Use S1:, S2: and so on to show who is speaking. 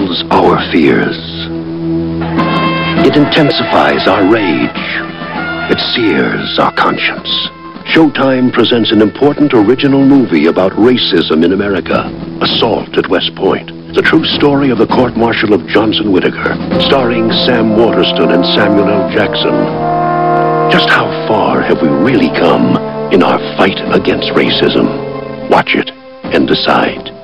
S1: fuels our fears. It intensifies our rage. It sears our conscience. Showtime presents an important original movie about racism in America, Assault at West Point. The true story of the court-martial of Johnson Whitaker, starring Sam Waterston and Samuel L. Jackson. Just how far have we really come in our fight against racism? Watch it and decide.